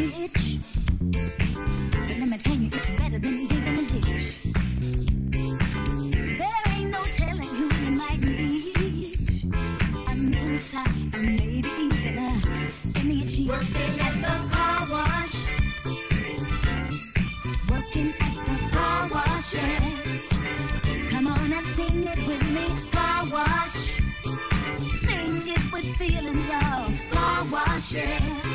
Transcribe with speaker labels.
Speaker 1: me itch. But let me tell you, it's better than digging a ditch. There ain't no telling who you might meet. A minister, or maybe even an itchy. Working at the car wash. Working at the car wash, yeah. Come on and sing it with me. Car wash. Sing it with feeling, y'all. Car wash, yeah.